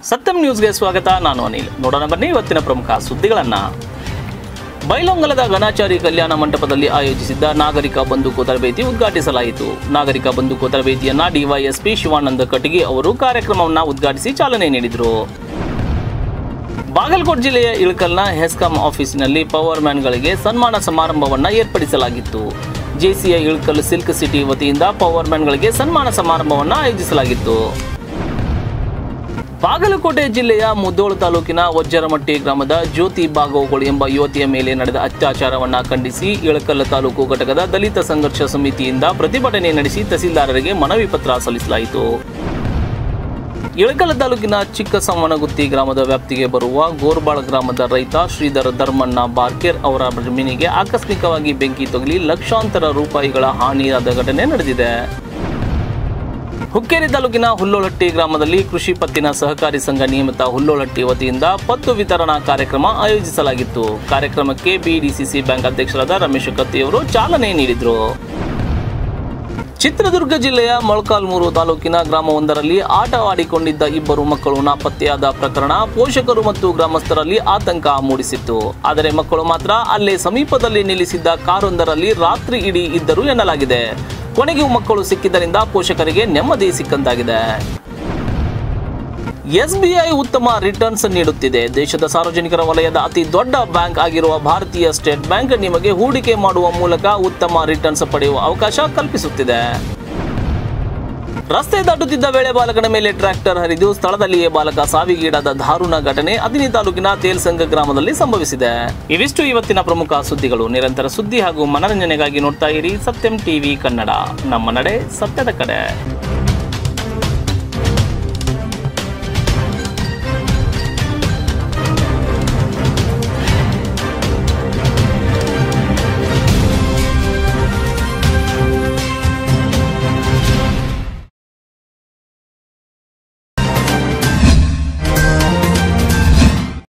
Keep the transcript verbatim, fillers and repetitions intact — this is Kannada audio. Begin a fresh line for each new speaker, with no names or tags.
ಸತ್ಯಂ ನ್ಯೂಸ್ಗೆ ಸ್ವಾಗತ. ನಾನು ಅನಿಲ್. ನೋಡೋಣ ಬನ್ನಿ ಇವತ್ತಿನ ಪ್ರಮುಖ ಸುದ್ದಿಗಳನ್ನು. ಬೈಲೊಂಗಲದ ಘನಾಚಾರಿ ಕಲ್ಯಾಣ ಮಂಟಪದಲ್ಲಿ ಆಯೋಜಿಸಿದ್ದ ನಾಗರಿಕ ಬಂದೂಕು ತರಬೇತಿ ಉದ್ಘಾಟಿಸಲಾಯಿತು. ನಾಗರಿಕ ಬಂದೂಕು ತರಬೇತಿಯನ್ನು ಡಿವೈಎಸ್ಪಿ ಶಿವಾನಂದ ಕಟಗಿ ಅವರು ಕಾರ್ಯಕ್ರಮವನ್ನು ಉದ್ಘಾಟಿಸಿ ಚಾಲನೆ ನೀಡಿದರು. ಬಾಗಲಕೋಟೆ ಜಿಲ್ಲೆಯ ಇಳಕಲ್ನ ಹೆಸ್ಕಾಂ ಆಫೀಸಿನಲ್ಲಿ ಪವರ್ ಮ್ಯಾನ್ಗಳಿಗೆ ಸನ್ಮಾನ ಸಮಾರಂಭವನ್ನು ಏರ್ಪಡಿಸಲಾಗಿತ್ತು. ಜೆಸಿಐ ಇಳಕಲ್ ಸಿಲ್ಕ್ ಸಿಟಿ ವತಿಯಿಂದ ಪವರ್ ಮ್ಯಾನ್ಗಳಿಗೆ ಸನ್ಮಾನ ಸಮಾರಂಭವನ್ನು ಆಯೋಜಿಸಲಾಗಿತ್ತು. ಬಾಗಲಕೋಟೆ ಜಿಲ್ಲೆಯ ಮುಧೋಳ ತಾಲೂಕಿನ ವಜ್ಜರಮಟ್ಟಿ ಗ್ರಾಮದ ಜ್ಯೋತಿ ಬಾಗೋಗೋಳ್ ಎಂಬ ಯುವತಿಯ ಮೇಲೆ ನಡೆದ ಅತ್ಯಾಚಾರವನ್ನು ಖಂಡಿಸಿ ಇಳಕಲ್ ತಾಲೂಕು ಘಟಕದ ದಲಿತ ಸಂಘರ್ಷ ಸಮಿತಿಯಿಂದ ಪ್ರತಿಭಟನೆ ನಡೆಸಿ ತಹಸೀಲ್ದಾರರಿಗೆ ಮನವಿ ಪತ್ರ ಸಲ್ಲಿಸಲಾಯಿತು. ಇಳಕಲ್ ತಾಲೂಕಿನ ಚಿಕ್ಕಸಮ್ಮನಗುತ್ತಿ ಗ್ರಾಮದ ವ್ಯಾಪ್ತಿಗೆ ಬರುವ ಗೋರ್ಬಾಳ್ ಗ್ರಾಮದ ರೈತ ಶ್ರೀಧರ್ ಧರ್ಮಣ್ಣ ಬಾರ್ಕೇರ್ ಅವರ ಜಮೀನಿಗೆ ಆಕಸ್ಮಿಕವಾಗಿ ಬೆಂಕಿ ತಗುಲಿ ಲಕ್ಷಾಂತರ ರೂಪಾಯಿಗಳ ಹಾನಿಯಾದ ಘಟನೆ ನಡೆದಿದೆ. ಹುಕ್ಕೇರಿ ತಾಲೂಕಿನ ಹುಲ್ಲೋಳಹಟ್ಟಿ ಗ್ರಾಮದಲ್ಲಿ ಕೃಷಿ ಪತ್ತಿನ ಸಹಕಾರಿ ಸಂಘ ನಿಯಮಿತ ಹುಲ್ಲೋಳಹಟ್ಟಿ ವತಿಯಿಂದ ಪತ್ತು ವಿತರಣಾ ಕಾರ್ಯಕ್ರಮ ಆಯೋಜಿಸಲಾಗಿತ್ತು. ಕಾರ್ಯಕ್ರಮಕ್ಕೆ ಬಿಡಿಸಿಸಿ ಬ್ಯಾಂಕ್ ಅಧ್ಯಕ್ಷರಾದ ರಮೇಶ್ ಕತ್ತಿಯವರು ಚಾಲನೆ ನೀಡಿದರು. ಚಿತ್ರದುರ್ಗ ಜಿಲ್ಲೆಯ ಮೊಳಕಾಲ್ಮೂರು ತಾಲೂಕಿನ ಗ್ರಾಮವೊಂದರಲ್ಲಿ ಆಟ ಆಡಿಕೊಂಡಿದ್ದ ಇಬ್ಬರು ಮಕ್ಕಳು ನಾಪತ್ತೆಯಾದ ಪ್ರಕರಣ ಪೋಷಕರು ಮತ್ತು ಗ್ರಾಮಸ್ಥರಲ್ಲಿ ಆತಂಕ ಮೂಡಿಸಿತ್ತು. ಆದರೆ ಮಕ್ಕಳು ಮಾತ್ರ ಅಲ್ಲೇ ಸಮೀಪದಲ್ಲಿ ನಿಲ್ಲಿಸಿದ್ದ ಕಾರೊಂದರಲ್ಲಿ ರಾತ್ರಿ ಇಡೀ ಇದ್ದರು ಎನ್ನಲಾಗಿದೆ. ಕೊನೆಗೂ ಮಕ್ಕಳು ಸಿಕ್ಕಿದ್ದರಿಂದ ಪೋಷಕರಿಗೆ ನೆಮ್ಮದಿ ಸಿಕ್ಕಂತಾಗಿದೆ. ಎಸ್ಬಿಐ ಉತ್ತಮ ರಿಟರ್ನ್ಸ್ ನೀಡುತ್ತಿದೆ. ದೇಶದ ಸಾರ್ವಜನಿಕರ ವಲಯದ ಅತಿ ದೊಡ್ಡ ಬ್ಯಾಂಕ್ ಆಗಿರುವ ಭಾರತೀಯ ಸ್ಟೇಟ್ ಬ್ಯಾಂಕ್ ನಿಮಗೆ ಹೂಡಿಕೆ ಮಾಡುವ ಮೂಲಕ ಉತ್ತಮ ರಿಟರ್ನ್ಸ್ ಪಡೆಯುವ ಅವಕಾಶ ಕಲ್ಪಿಸುತ್ತಿದೆ. ರಸ್ತೆ ದಾಟುತ್ತಿದ್ದ ವೇಳೆ ಬಾಲಕನ ಮೇಲೆ ಟ್ರ್ಯಾಕ್ಟರ್ ಹರಿದು ಸ್ಥಳದಲ್ಲಿಯೇ ಬಾಲಕ ಸಾವಿಗೀಡಾದ ದಾರುಣ ಘಟನೆ ಅದಿನಿ ತಾಲೂಕಿನ ತೇಲ್ಸಂಗ ಗ್ರಾಮದಲ್ಲಿ ಸಂಭವಿಸಿದೆ. ಇವಿಷ್ಟು ಇವತ್ತಿನ ಪ್ರಮುಖ ಸುದ್ದಿಗಳು. ನಿರಂತರ ಸುದ್ದಿ ಹಾಗೂ ಮನರಂಜನೆಗಾಗಿ ನೋಡ್ತಾ ಇರಿ ಸತ್ಯಂ ಟಿವಿ ಕನ್ನಡ. ನಮ್ಮ ನಡೆ ಸತ್ಯದ ಕಡೆ.